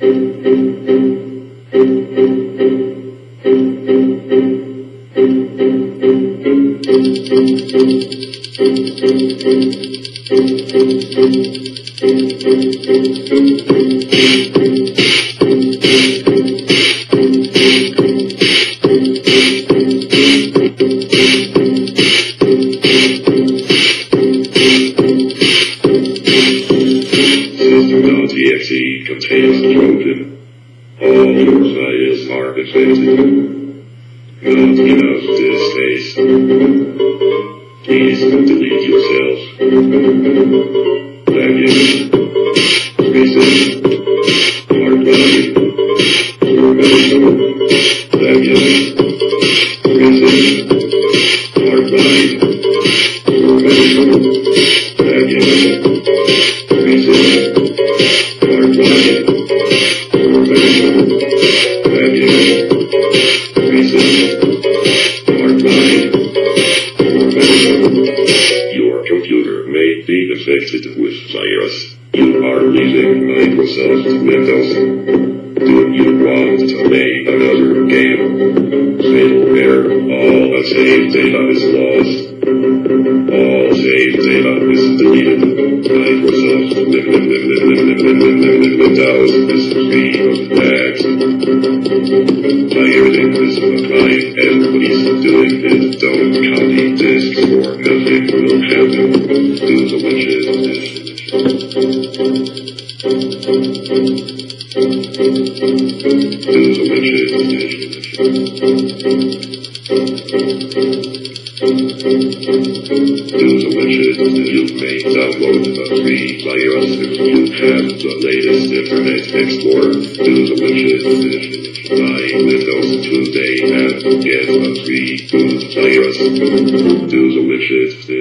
System.exe contains Trojan. All your files are affected. Not enough disk space. Please delete yourself. Backup. Reset. Hard drive. Format. Backup. Reset. Hard drive. Format. Backup. Reset. Hard drive. Format. Backup. Reset. Hard drive. Format. Your computer may be affected with virus. You are using Microsoft Windows. Do you want to play another game? Fatal error. All saved data is lost. All saved data is deleted. Microsoft Windows is free of tags. Pirating is a crime. Everybody's doing it. Don't copy disks or nothing will happen. Do the witches. You may download the free virus if you have the latest Internet Explorer. Do the witches. Buy Windows today and get a free boot virus. Do the witches.